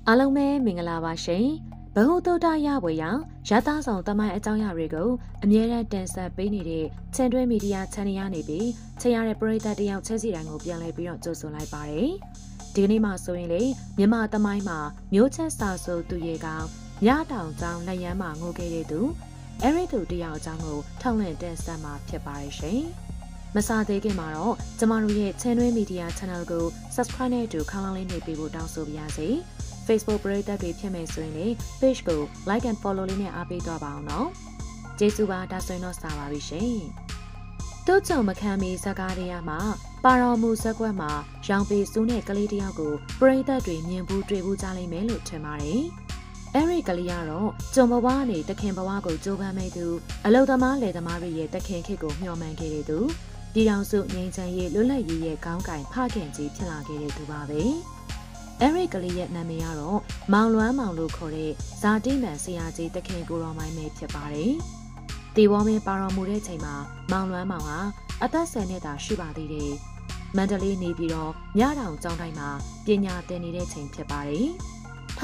အားလုံးပဲမင်္ဂလာပါရှင်ဘဟုတုတ္တရဝေယရသဆောင်တမိုင်းအကြောင်းအရာတွေကိုအမြဲတမ်းတင်ဆက်ပေးနေတဲ့ချန်တွဲမီဒီယာ channel ရနေပြီးချင်ရတဲ့ပရိသတ်တယောက်ချက်စီတိုင်းကိုပြန်လည်ပြီးတော့ကြိုဆိုလိုက်ပါတယ်ဒီကနေ့မှဆိုရင်လေမြန်မာတမိုင်းမှာမျိုးချက်စာဆိုသူရေကောင်ညတောင်ကျောင်းလက်ရမ်းမှာငိုခဲ့တဲ့သူအဲ့ဒီသူတယောက်အကြောင်းကိုထောက်လန့်တင်ဆက်မှာဖြစ်ပါတယ်ရှင်မစားသေးခင်မှာတော့ကျမတို့ရဲ့ channel media channel ကို subscribe နဲ့အတူခေါင်းလောင်းလေးနှိပ်ပေးဖို့တောင်းဆိုပါရစေ။ Facebook ပရိသတ်တွေဖြစ်မယ်ဆိုရင်လည်း page ကို like and follow လေးနဲ့အားပေးသွားပါအောင်နော်။ကျေးဇူးပါဒါဆိုရင်တော့စပါပြီရှင်။တို့ကြုံမခံမီဇကားတရားမှာပါတော်မူဇက်ကွက်မှာရောင်ပေစူးနဲ့ကလေးတယောက်ကိုပရိသတ်တွေမြင်ဘူးတွေ့ဘူးကြားလိမ့်မယ်လို့ထင်ပါတယ်။အဲ့ဒီကလေးကတော့ကျုံဘဝနဲ့တခင်ဘဝကိုကြိုးပမ်းမိသူအလုသမားလယ်သမားတွေရဲ့တခင်ခေတ်ကိုမျှော်မှန်းခဲ့တဲ့သူပြည်တော်စုငြိမ်းချမ်းရေးလွတ်လပ်ရေးရဲ့ခေါင်းကင်ဖခင်ကြီးဖြစ်လာခဲ့တဲ့သူပါပဲ။အဲ့ဒီကလေးရဲ့နာမည်ကတော့မောင်လွမ်းမောင်လို့ခေါ်တဲ့ဇာတိမန်ဆရာကြီးတခင်ကိုတော်မိုင်းပဲဖြစ်ပါတယ်။ဒီဝေါ်မင်းပါတော်မူတဲ့ချိန်မှာမောင်လွမ်းမောင်ဟာအသက်10နှစ်သာရှိပါသေးတယ်။မန္တလေးနေပြီးတော့မြတောင်ကျောင်းတိုင်းမှာပညာသင်နေတဲ့ချိန်ဖြစ်ပါတယ်။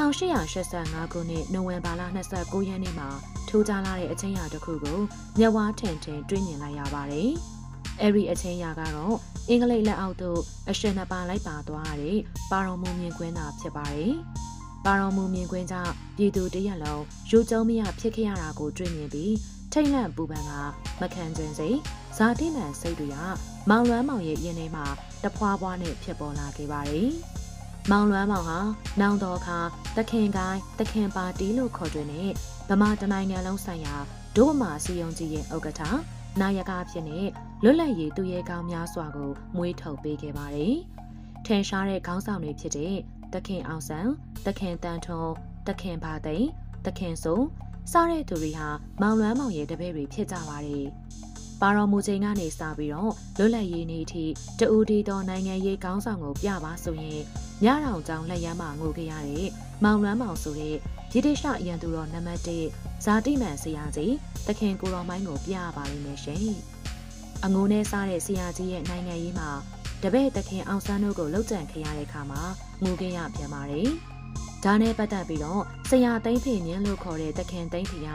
1885ခုနှစ်နိုဝင်ဘာလ29ရက်နေ့မှာထူးခြားလာတဲ့အချိန်ရာတစ်ခုကိုမျက်ဝါးထင်ထင်တွေ့မြင်လိုက်ရပါတယ်။အဲ့ဒီအချင်းရာကတော့အင်္ဂလိပ်လက်အောက်သို့အရှင်နှစ်ပါးလိုက်ပါသွားတဲ့ပါတော်မူမြင်ကွင်းသာဖြစ်ပါတယ်။ပါတော်မူမြင်ကွင်းကြောင့်ပြည်သူတရက်လုံးယူကျုံမရဖြစ်ခဲ့ရတာကိုတွေ့မြင်ပြီးထိတ်လန့်ပူပန်ကမခံကျင်စိတ်ဇာတိမှန်စိတ်တွေကမောင်လွမ်းမောင်ရဲ့ရင်ထဲမှာတဖွာဖွာနဲ့ဖြစ်ပေါ်လာခဲ့ပါတယ်။မောင်လွမ်းမောင်ဟာနောင်တော်အခါတခင်ကိုင်းတခင်ပါတီလို့ခေါ်တွင်တဲ့ဗမာတနိုင်ငံလုံးဆိုင်ရာဒုဗမာစီယုံကြီးရဲ့ဥက္ကဋ္ဌနာယကဖြစ်နေလွတ်လပ်ရေးသူရဲကောင်းများစွာကိုမွေးထုတ်ပေးခဲ့ပါတယ်။ထင်ရှားတဲ့ခေါင်းဆောင်တွေဖြစ်တဲ့တခင်အောင်ဆန်းတခင်တန်ထွန်းတခင်ဘာသိန်းတခင်စိုးစတဲ့သူတွေဟာမောင်လွမ်းမောင်ရဲ့တပည့်တွေဖြစ်ကြပါတယ်။ပါတော်မူချိန်ကနေစပြီးတော့လွတ်လပ်ရေးနေ့အထိတဦးတည်သောနိုင်ငံရေးခေါင်းဆောင်ကိုပြပါဆိုရင်ညတောင်ကျောင်းလက်ရမ်းမှာငိုခဲ့ရတဲ့မောင်လွမ်းမောင်ဆိုတဲ့ဗြိတိရှရန်သူတော်နံပါတ်1ဇာတိမန်ဆရာကြီးတခင်ကိုတော်မိုင်းကိုပြပါလိမ့်မယ်ရှင်။အငိုးနဲ့စားတဲ့ဆရာကြီးရဲ့နိုင်ငံရေးမှာတပည့်တခင်အောင်ဆန်းတို့ကိုလှုပ်ကြံခဲ့ရတဲ့အခါမှာငိုခဲ့ရပြန်ပါတယ်။ဒါနဲ့ပတ်သက်ပြီးတော့ဆရာသိန်းဖေမြင့်လို့ခေါ်တဲ့တခင်သိန်းဖေက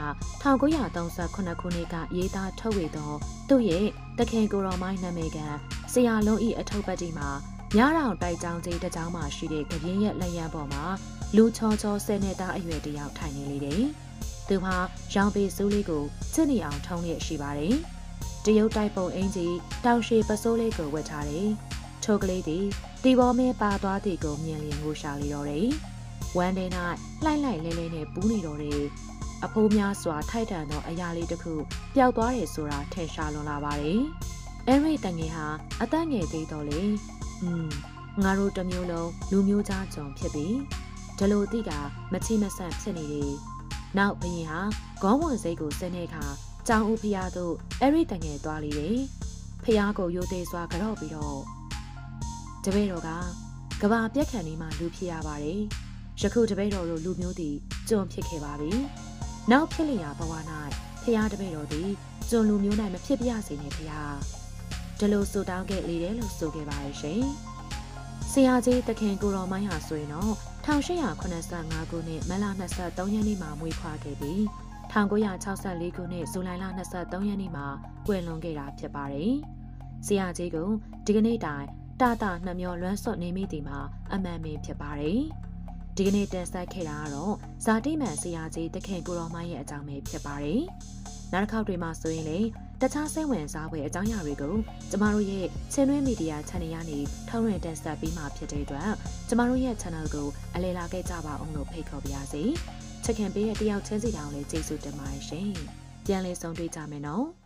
1938ခုနှစ်ကရေးသားထုတ်ဝေသောသူ့ရဲ့တခင်ကိုတော်မိုင်းနာမည်ကဆရာလုံးဤအထုပ်ပတ်တီမှာညတောင်တိုက်ကြောင်းကြီးတစ်ကြောင်းမှာရှိတဲ့ကပြင်းရဲ့လက်ရန်ပေါ်မှာလူချောချော10နှစ်သားအရွယ်တယောက်ထိုင်နေလေတယ်။သူဟာရောင်ပေစူးလေးကိုချစ်နေအောင်ထုံးလျက်ရှိပါတယ်။တရုတ်တိုက်ပုံအင်ကြီးတောင်ရှည်ပစိုးလေးကိုဝတ်ထားတယ်။ထိုကလေးသည်တီဘောမဲပါသွားသည်ကိုမြင်လျင်ငိုရှာလေတော့တယ်။ဝမ်းထဲ၌လှိုက်လိုက်လဲလဲနဲ့ပူးနေတော့တယ်။အဖိုးများစွာထိုက်တန်သောအရာလေးတစ်ခုပျောက်သွားတယ်ဆိုတာထင်ရှားလွန်လာပါတယ်။အဲ့ဒီတငယ်ဟာအသက်ငယ်သေးတော့လေငါတို့တစ်မျိုးလုံးလူမျိုးသားကြုံဖြစ်ပြီးဒလိုတိကမချိမဆန့်ဖြစ်နေတယ်။နောက်ဘရင်ဟာခေါင်းဝင်စိတ်ကိုဆင်းတဲ့အခါကျောင်းဦးဖျားတို့အဲ့ဒီတငယ်သွားလေတယ်။ဖျားကိုရိုသေစွာကြော့ပြီးတော့တပည့်တော်ကကဘာပြက်ခံနေမှလူဖြစ်ရပါတယ်။ယခုတပည့်တော်တို့လူမျိုးသည်ကြုံဖြစ်ခဲ့ပါပြီ။နောက်ဖြစ်လျာဘဝ၌ဖျားတပည့်တော်သည်ကြုံလူမျိုး၌မဖြစ်ပြစေနဲ့ဖျား။ဒီလိုဆိုတောင်းခဲ့လေတယ်လို့ဆိုခဲ့ပါရဲ့ရှင်။ဆရာကြီးတခင်ကိုတော်မိုင်းဟာဆိုရင်တော့1885ခုနှစ်မတ်လ23ရက်နေ့မှာမွေးဖွားခဲ့ပြီး1964ခုနှစ်ဇူလိုင်လ23ရက်နေ့မှာကွယ်လွန်ခဲ့တာဖြစ်ပါတယ်။ဆရာကြီးကဒီကနေ့တိုင်တာနှမျောလွမ်းစွတ်နေမိသည်မှာအမှန်ပင်ဖြစ်ပါတယ်။ဒီကနေ့တင်ဆက်ခဲ့တာကတော့ဇာတိမန်ဆရာကြီးတခင်ကိုတော်မိုင်းရဲ့အကြောင်းပဲဖြစ်ပါတယ်။နောက်တစ်ခေါက်တွေမှာဆိုရင်လေတခြားစိတ်ဝင်စားဖွယ်အကြောင်းအရာတွေကိုကျမတို့ရဲ့ channel media channel ကနေထုတ်လွှင့်တင်ဆက်ပေးမှာဖြစ်တဲ့အတွက်ကျမတို့ရဲ့ channel ကိုအလည်လာခဲ့ကြပါအောင်လို့ဖိတ်ခေါ်ပါရစေ။ချက်ခင်ပေးတဲ့တယောက်ချင်းစီတောင်လေးကျေးဇူးတင်ပါတယ်ရှင်။ပြန်လည်ဆုံတွေ့ကြမယ်နော်။